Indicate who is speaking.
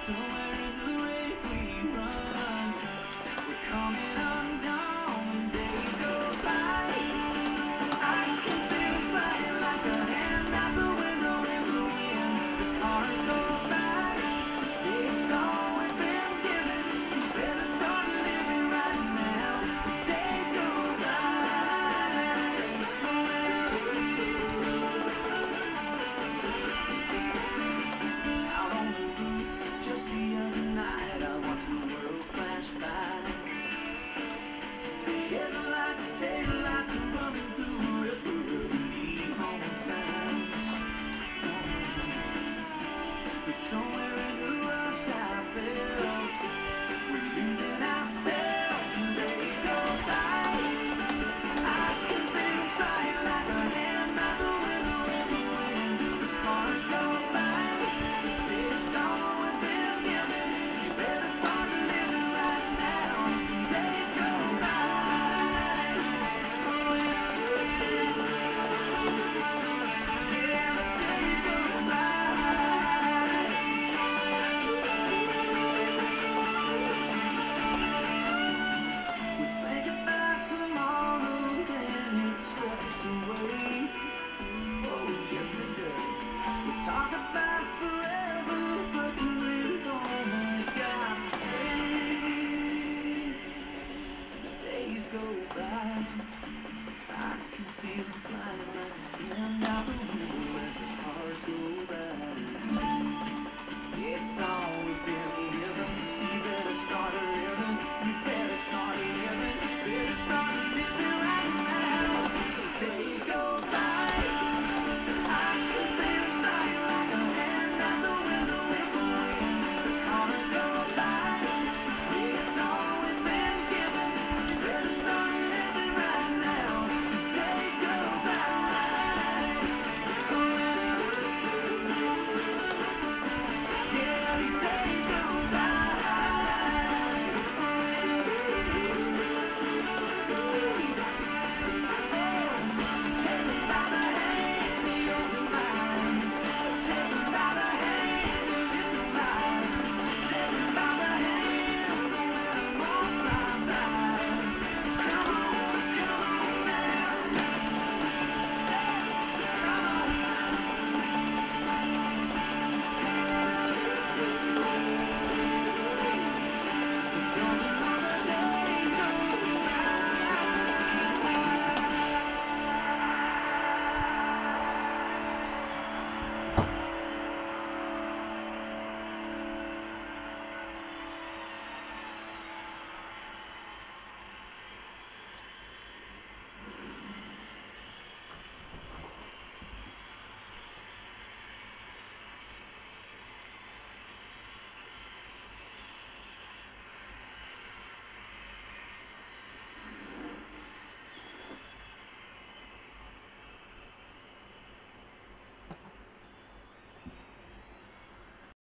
Speaker 1: Somewhere in the race we run, we're coming undone when days go by. I can feel it flying like a hand out the window in the wind. The cars go by. It's all we've been given, so better start living right now. As days go out on the roof, just the other night, I watched the world flash by. The headlights, taillights are running through a river of neon signs. But somewhere